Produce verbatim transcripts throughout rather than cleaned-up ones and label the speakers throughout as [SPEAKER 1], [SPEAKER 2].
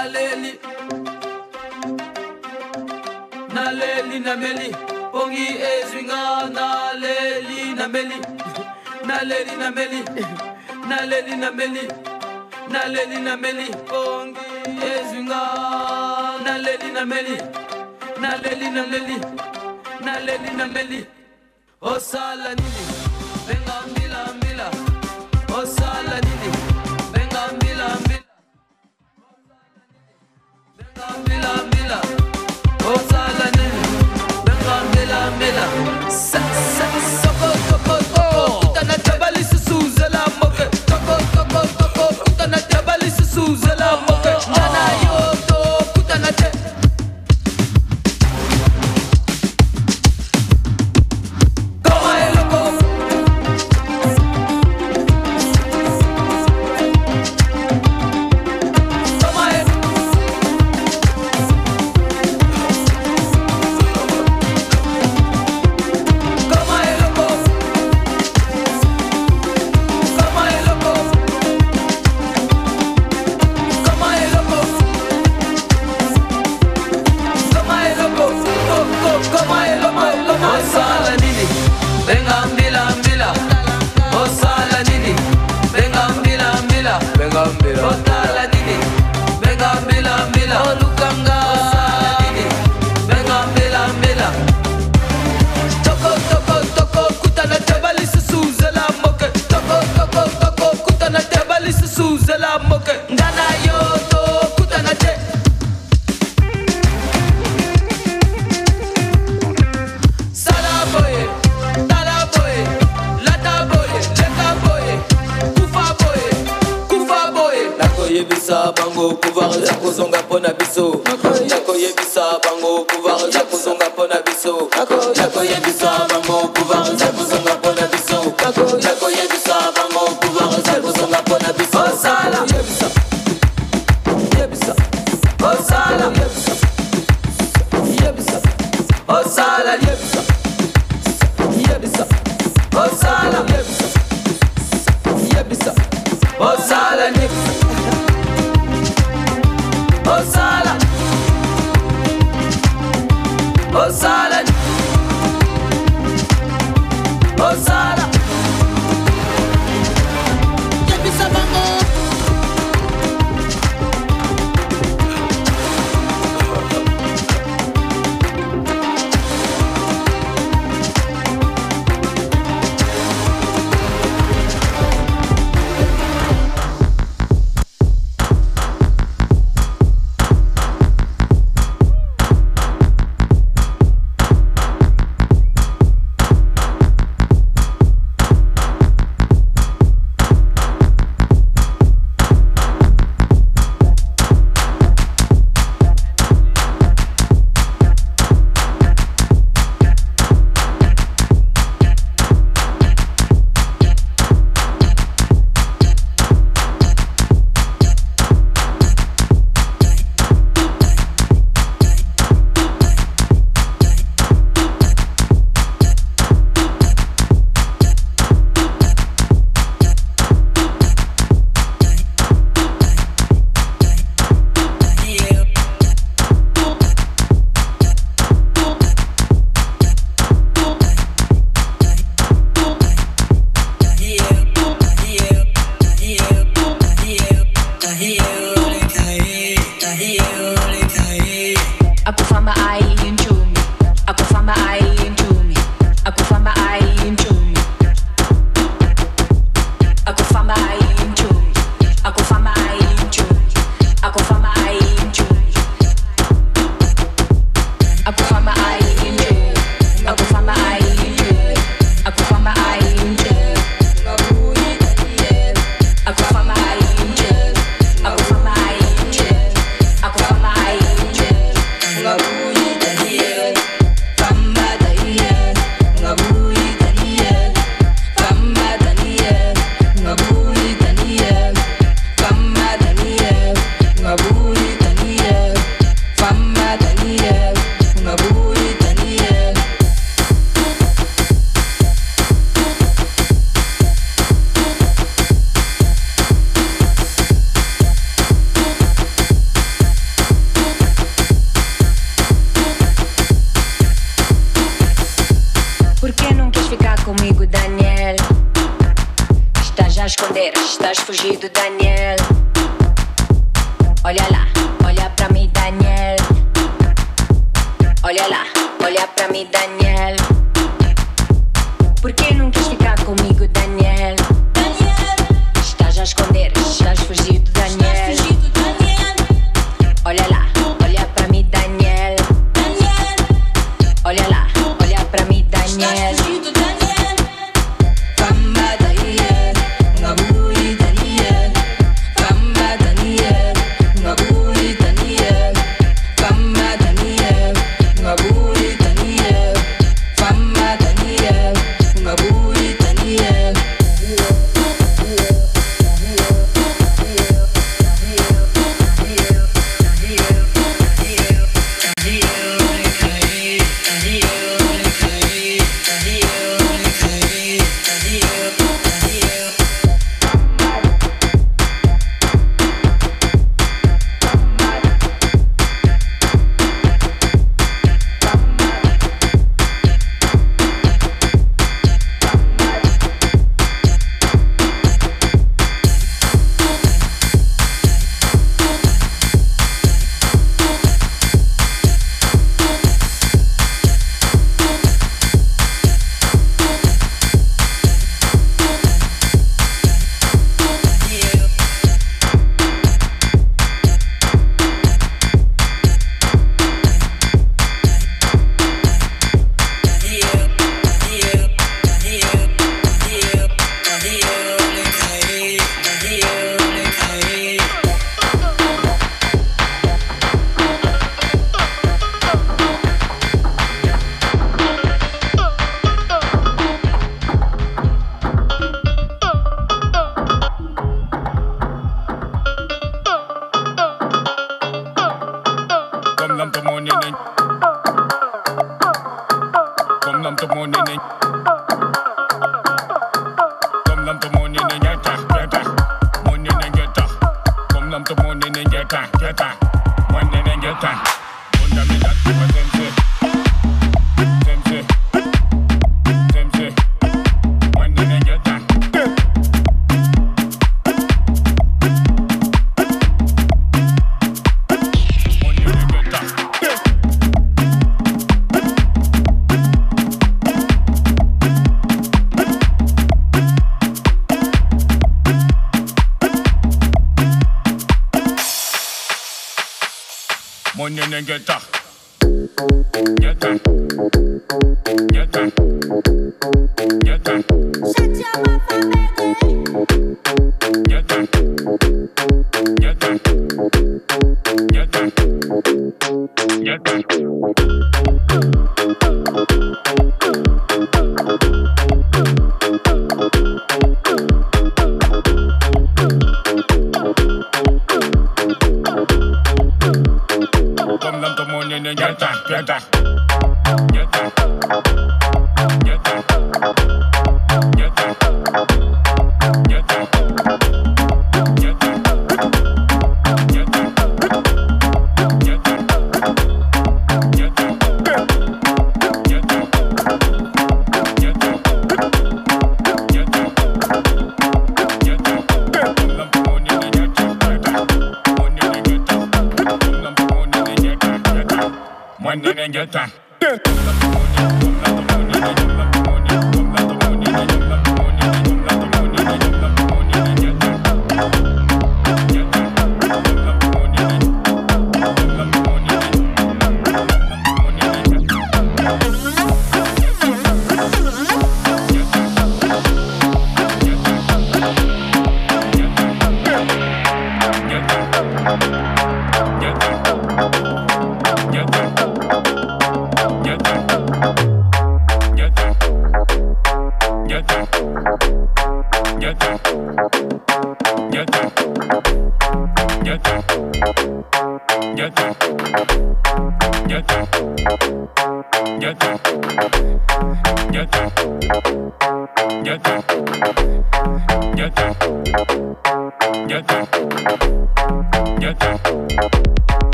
[SPEAKER 1] naleli naleli nameli pongi ezwinga naleli nameli naleli nameli naleli nameli naleli nameli pongi ezwinga naleli nameli naleli naleli naleli nameli osala nini benga mbila mbila osala nini benga mbila mbila benga mbila mbila osala nini benga mbila mbila sa sa soko soko soko kutana tabali susuza la moke soko soko soko kutana tabali susuza la moke nana yo to kutana te bango pouvoir za kozonga pona biso yako yebisa bango pouvoir za kozonga pona biso yako yebisa bango pouvoir za kozonga pona biso yako yebisa bango pouvoir za kozonga pona biso osala yebisa yebisa osala yebisa yebisa osala yebisa yebisa osala yebisa yebisa osala yebisa Osala Osala Osala Yebisa bango
[SPEAKER 2] fugir do Daniel. Olha lá, olha pra mim, Daniel. Olha lá, olha pra mim, Daniel. Por que não quis ficar comigo, Daniel? Daniel, estás a esconder, estás a fugir do Daniel. Olha lá, olha pra mim, Daniel. Daniel, olha lá, olha pra mim, Daniel.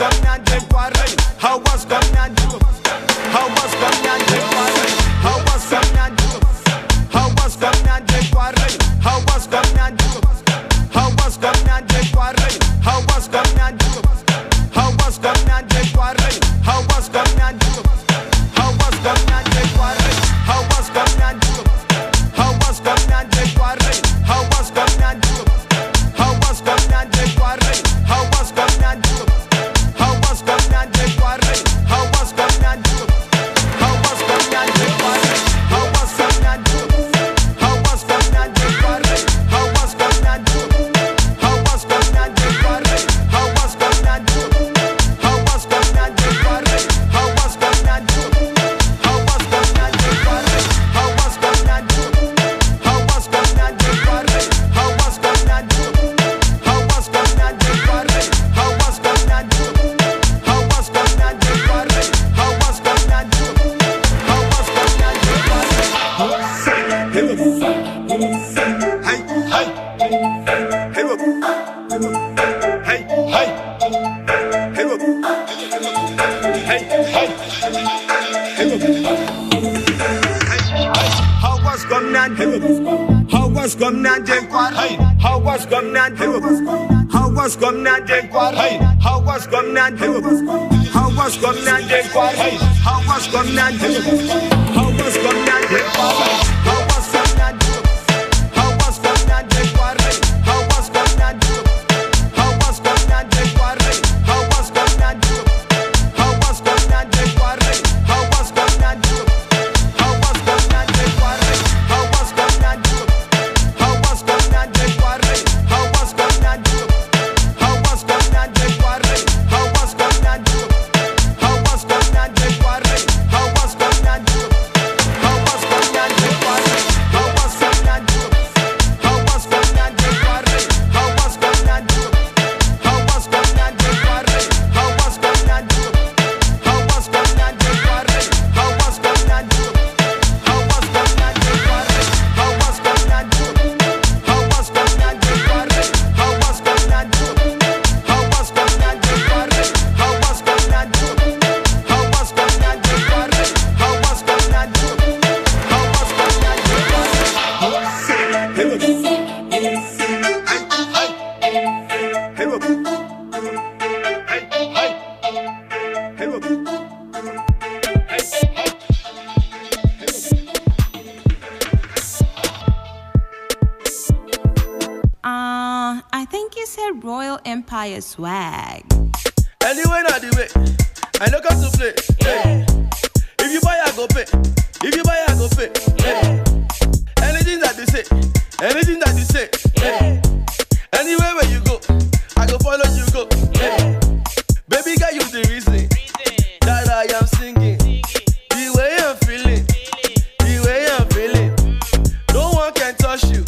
[SPEAKER 2] Swag.
[SPEAKER 3] Anyway, not the way. I know come to play. Yeah. If you buy, I go pay. If you buy, I go pay. Yeah. Anything that you say, anything that you say. Yeah. Anywhere where you go, I go follow you go. Yeah. Baby girl, you the reason that I am singing. The way I'm feeling, the way I'm feeling. No one can touch you.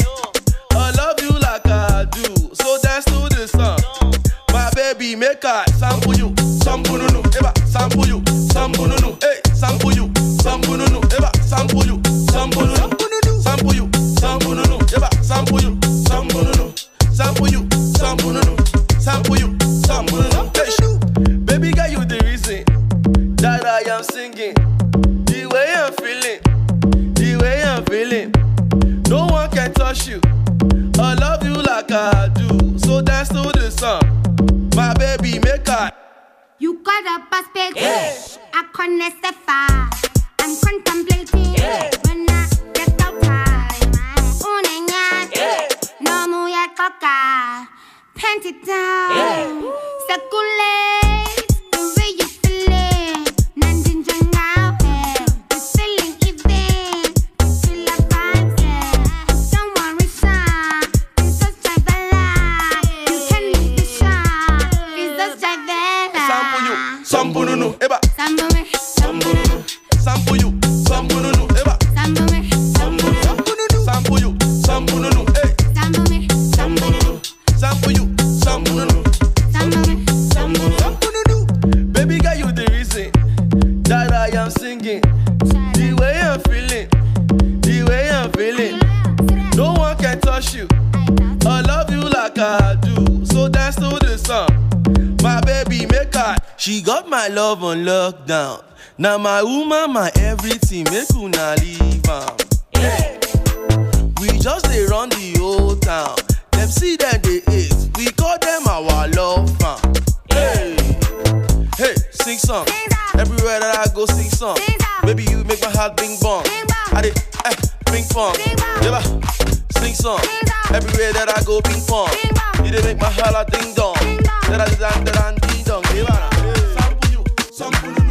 [SPEAKER 3] I love you like I do. So dance to the song. Baby, make I sample you, sample no no, eba, sample you, sample no no, hey, sample you, sample no no, eba, sample you, sample no no, sample you, sample no no, eba, sample you, sample no no, sample you, sample no no, sample you, sample no no, hey, baby girl, you the reason that I am singing, the way I'm feeling, the way I'm feeling, no one can touch you, I love you like I do, so dance to the song. My baby, make her.
[SPEAKER 4] You got a perspective.
[SPEAKER 3] Yeah.
[SPEAKER 4] I can't step far. I'm contemplating.
[SPEAKER 3] Yeah.
[SPEAKER 4] When I get out time. Unenyan.
[SPEAKER 3] Yeah.
[SPEAKER 4] No mu ya coca. Pant it down.
[SPEAKER 3] Yeah.
[SPEAKER 4] Circulate the way you feel it. Nandin jangao hai. You feeling even. You feel the vibes hai. Don't worry, son. This is my bala. You can leave the shot.
[SPEAKER 3] Sample you, sample no no, eba.
[SPEAKER 4] Sample me,
[SPEAKER 3] Sample no no, sample you, sample no no, eba.
[SPEAKER 4] sample me,
[SPEAKER 3] Sample no no, sample you, sample no no, hey.
[SPEAKER 4] sample me,
[SPEAKER 3] Sample no no, sample you, sample no no,
[SPEAKER 4] sample me,
[SPEAKER 3] sample no no. Baby girl, you the reason that I am singing. The way I'm feeling, the way I'm feeling. No one can touch you. I love you like I do. So dance to the song. My baby, make her. She got my love on lockdown. Now my woman, my everything, make una leave am. Hey. We just dey run the whole town. Them see that they hate, we call them our love fam. Hey, hey, sing song. Everywhere that I go, sing song. Baby, you make my heart bing bong. I dey, eh, ping pong. Yeah, sing song. Everywhere that I go, ping pong. You dey make my heart a ding dong. Da da da da da ding dong. Yeah, sample you, sample you.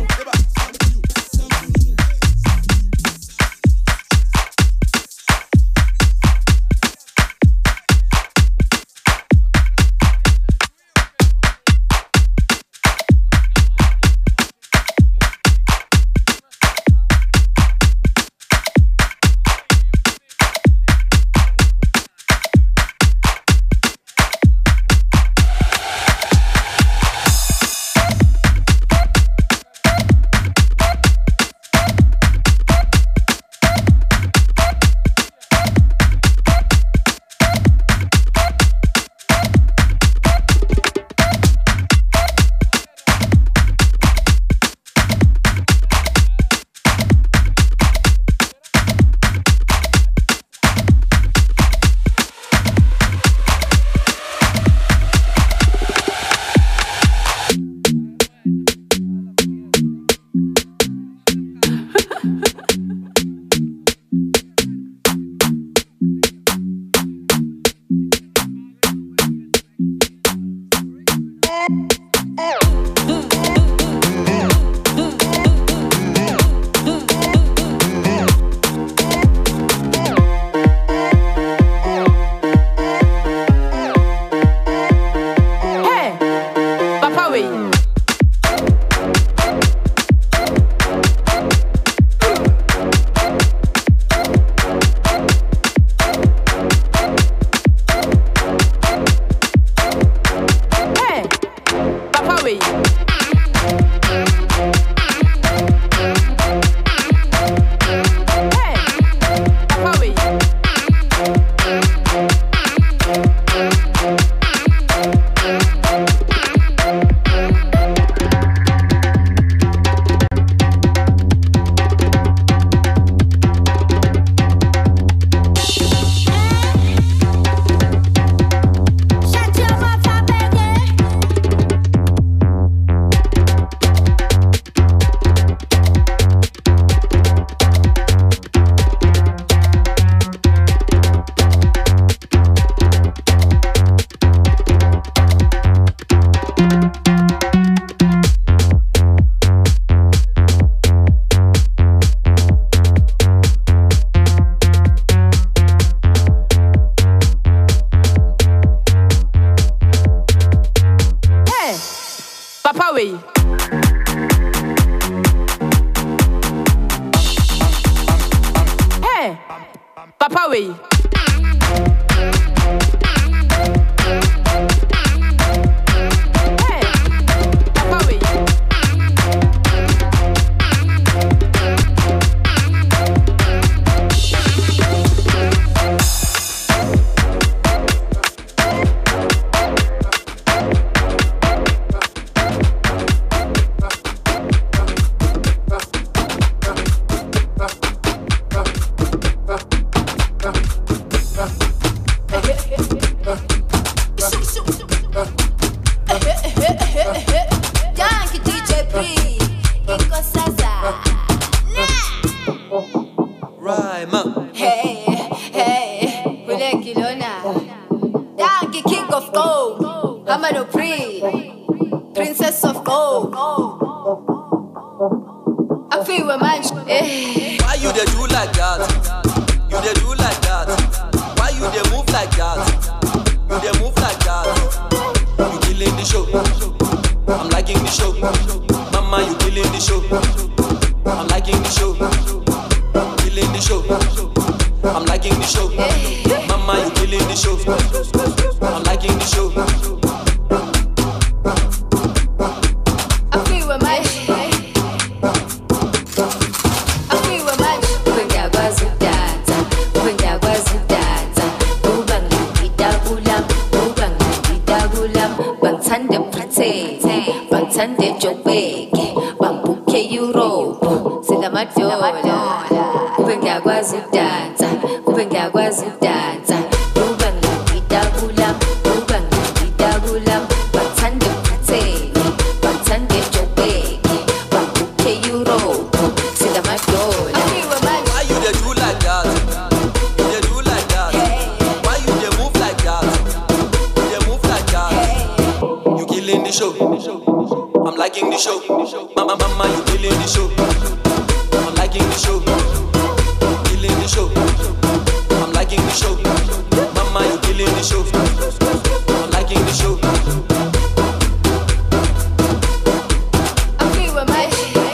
[SPEAKER 5] Papa way.
[SPEAKER 2] Bang Sunday, jobeke bambuke Europe sinamadola kube ngiyakwazi ukudansa kube ngiyakwazi ukudansa kuba ngidida kula kuba ngidida kula bathande ukutheni bathande jobeke bambuke Europe sinamadola.
[SPEAKER 1] Why you dey do like that? You dey do like that? Why you dey move like that? You dey move like that? You killing the show. I'm liking the show. Mama, mama, you killing the show. I'm liking the show. Killing the show. I'm liking the show. Mama, you killing the show. I'm liking the show.
[SPEAKER 2] I'm free with my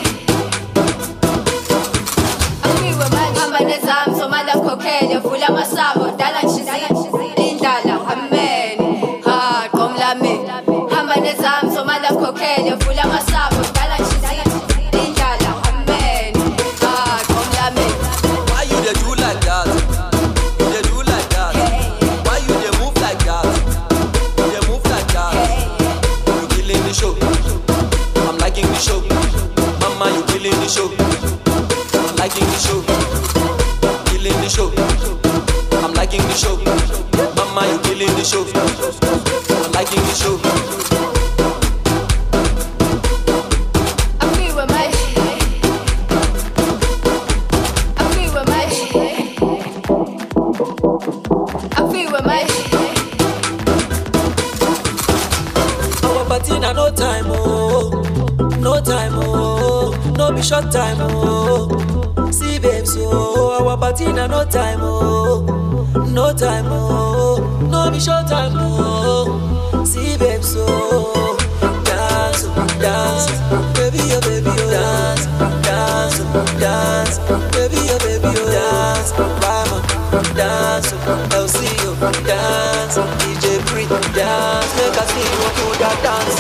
[SPEAKER 2] I'm free with my hamba nezam so mala kokhele vula amasabo dala ngizizi indlala amen ha qomla me hamba nezam so mala kokhele vula amasabo dala ngizizi indlala amen ha qomla me.
[SPEAKER 1] Why you dey do like that? You dey do like that? Why you dey move like that? You dey move like that? You killing the show. I'm liking the show. Mama, you killing the show. I'm liking the show. Killing the show. I'm liking the show. Mama, you killing the show. I'm liking the show.
[SPEAKER 2] I'm free with my I'm free with my I'm free with my
[SPEAKER 1] Our party na no time, oh, no time, oh, no be short time, oh. See, babe, so our party na no time, oh, no time, oh, no be short time, oh. See, babe, so dance, dance, baby, oh, baby, oh, dance, dance, dance, baby, oh, baby, oh, dance, Rama, dance, L C, oh, dance, D J Free, dance, make us see what you that dance.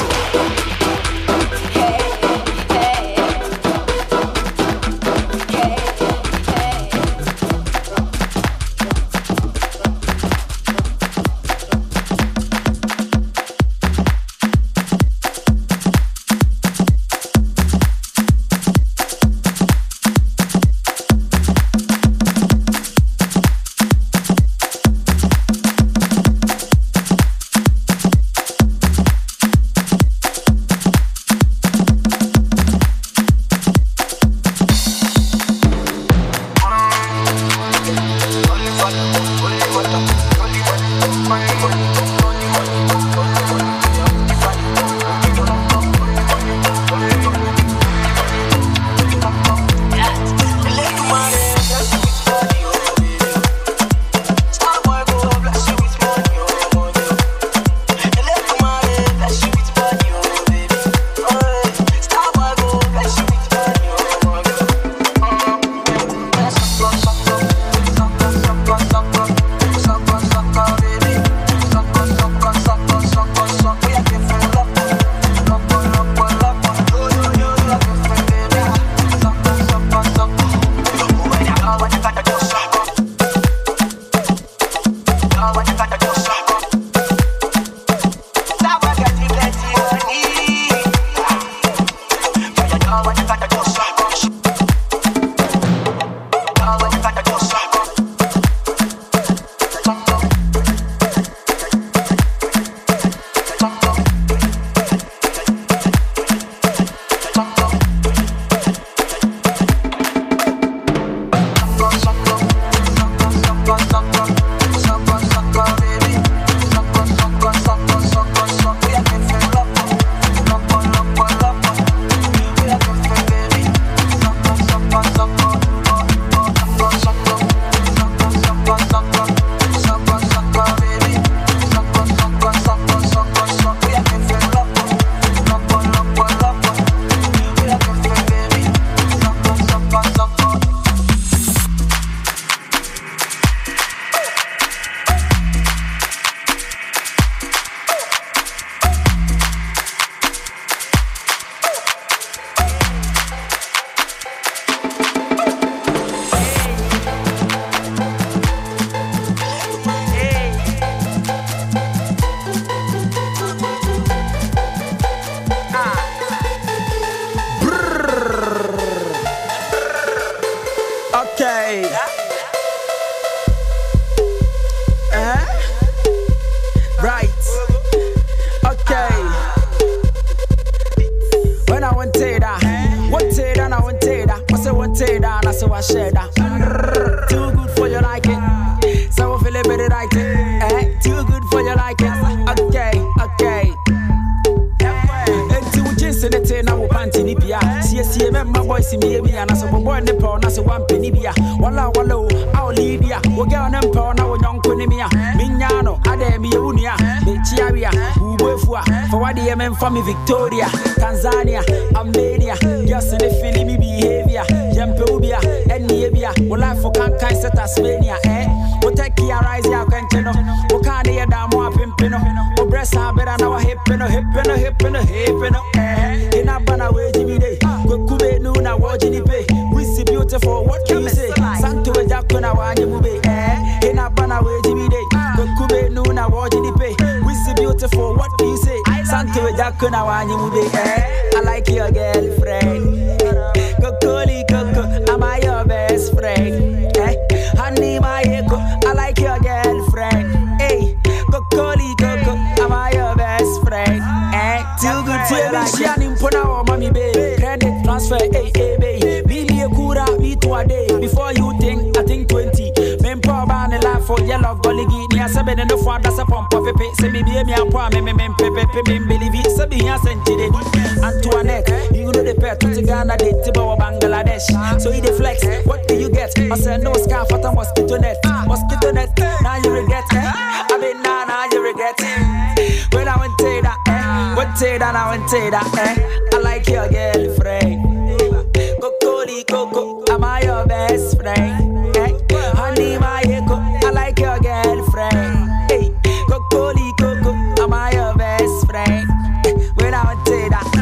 [SPEAKER 5] want to down, I say what share that. Too good for your liking. So I feel a bit right. Eh? Too good for your liking. Okay, okay. Until we just in the ten, I will panty nipia. See, see, remember boys see me, and I saw boy in the pound, I saw one penny beer. Walla, walla, I'll lead ya. We'll get on them pound, now young Kunimia. Mignano, Ademi, Unia, Chiaria, Ubefua, for what the M M for me, Victoria, Tanzania, Albania, just in the Philly behavior, Jampobia, and Nabia, will I for can't set Tasmania, eh? We'll take your rise, ya can't know. We can't hear down more pimpino. We breast are better now, hip and a hip and a hip and a hip and a eh. In a banner, way Jimmy Day, go Kube Nuna, watching it pay. We see beautiful, what can you say? Santo Jacona, one you move, eh? In a banner, way Jimmy Day, go Kube Nuna, watching it pay. We see beautiful, what do you say? Santo Jacona, one you move, eh? I like your girlfriend. Cocoli, Coco, am I your best friend? Eh? Honey, my echo, I like your girlfriend. Hey, Cocoli, Coco, am I your best friend? Eh? Too good to like she an impona or mommy babe. Credit transfer, hey, hey, babe. Me me a kura, me to a day. Before you think, I think twenty. Men power ban a laugh for yellow goligi. Near seven in the front, that's a pump of a pay. Say me be me a poor, me me me pepe pepe me believe it. Say me a century. Antoinette, you know the pet to Ghana, they Tibo Bangladesh. So he the flex, what do you get? I said no scarf, but a mosquito net. Mosquito net, now you regret, eh? I mean, now, now you regret. When I went to that, eh? What say that, I went to that, eh? I like your girlfriend. Cocoli, Coco, am I your best friend? Eh? Honey, my echo, I like your girlfriend. Hey, Cocoli, Coco, am I your best friend? Eh? When I went to that,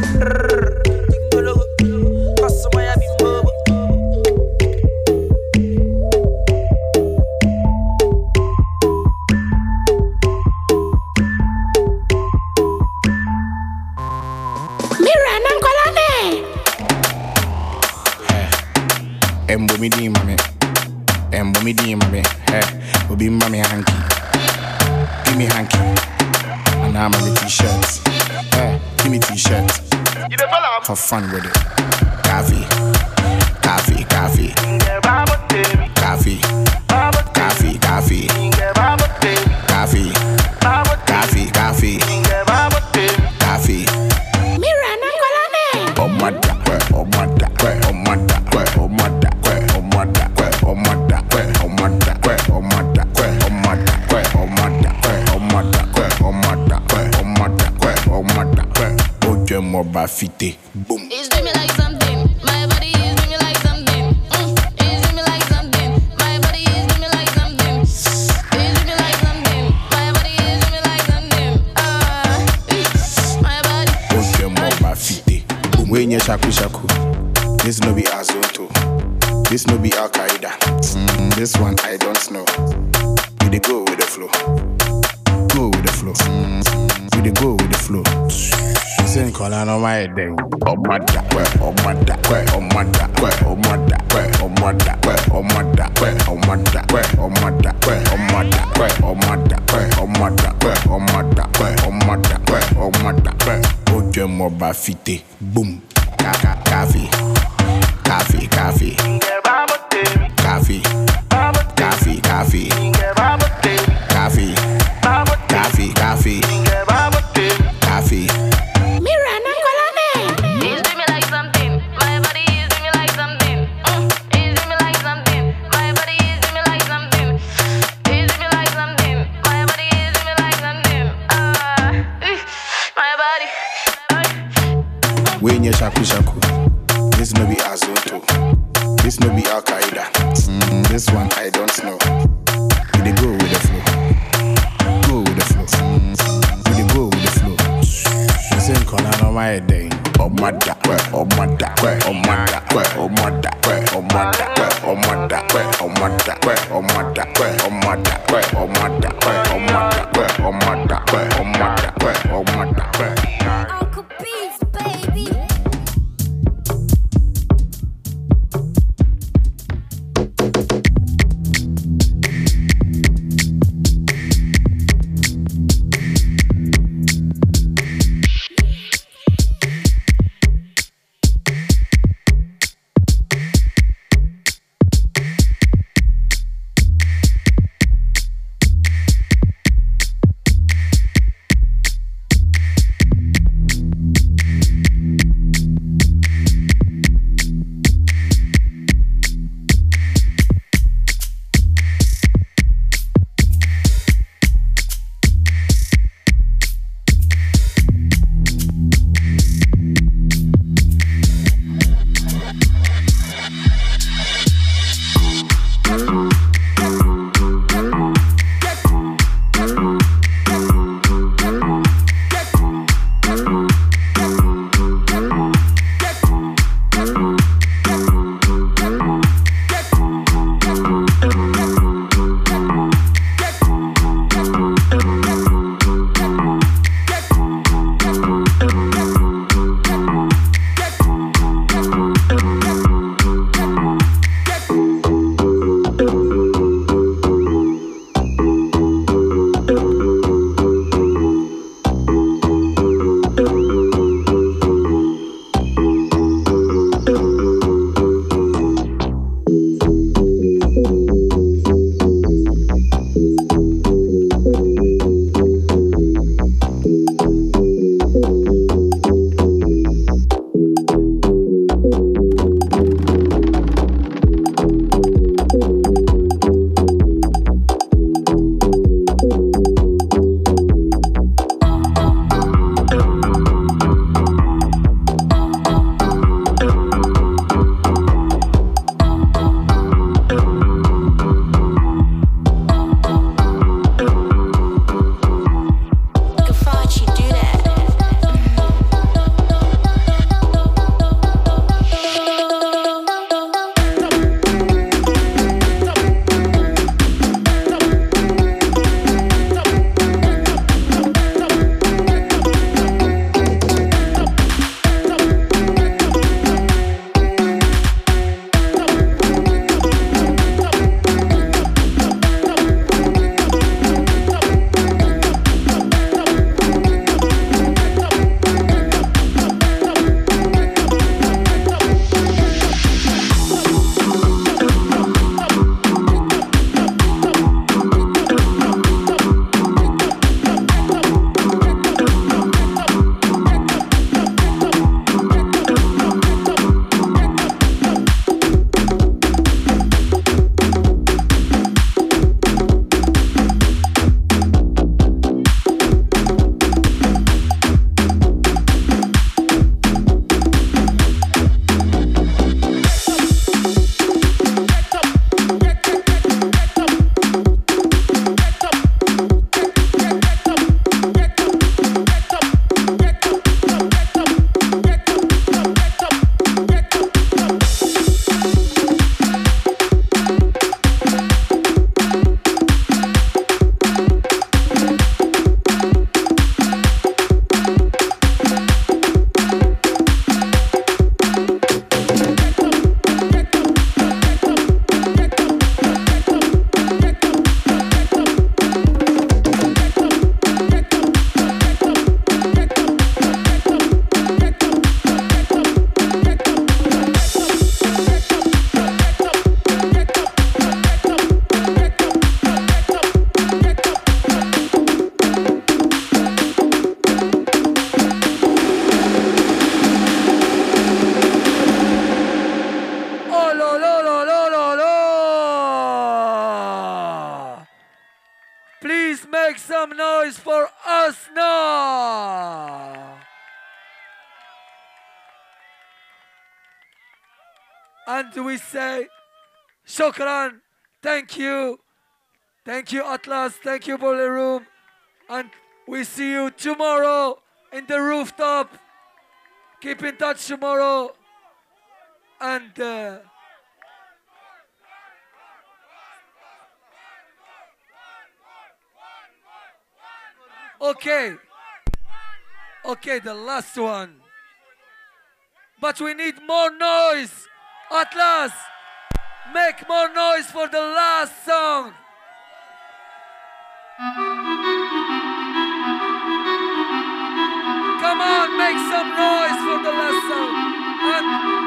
[SPEAKER 6] Embo mi di mami, embo mi di mami, eh, obi mami hanky, give me hanky, and I'm on the t-shirts, eh, give me t-shirts, have fun with it, coffee, coffee, coffee, coffee, coffee, coffee, coffee, coffee, coffee, coffee, coffee. Oh my God, oh my God, oh my God, oh my God. Bafite, boom.
[SPEAKER 7] It's doing me like something. My body is doing me like something. Mm. It's doing me like something. My body is doing me like something. It's doing me like something. My body is doing me like something. Ah, uh, my body.
[SPEAKER 6] Okay, more bafite, boom. When you shaku shaku, this no be Azonto. This no be Al Qaeda. Mm, this one I don't know. We dey go with the flow. Go with the flow. Mm, we dey go with the flow. Saying call on my day. Oh my da, oh my da, oh my da, oh my da, oh my da, oh my da, oh my da, oh my da, oh my da, oh my da, oh my da, oh my da, oh my da, oh my da. Oh je mo ba fite, boom. Kaka coffee, coffee, coffee, coffee, coffee, coffee, coffee, coffee, coffee, coffee. When you shaku shaku, this no be Azonto, this no be Al Qaeda. Mm, this one I don't know. We dey go with the flow, go with the flow. Mm, we dey go with the flow. You saying call on my day. Oh my da, oh my da, oh my da, oh my da, oh my da, oh my da, oh my da, oh my da, oh my da, oh my da, oh my da, oh my da, oh my da, oh my da.
[SPEAKER 2] Uncle Beats, baby.
[SPEAKER 8] make some noise for ASNA. And we say, shukran, thank you. Thank you, Atlas. Thank you, Boiler Room. And we see you tomorrow in the rooftop. Keep in touch tomorrow. And uh, okay. Okay, the last one. But we need more noise. Atlas, make more noise for the last song. Come on, make some noise for the last song. And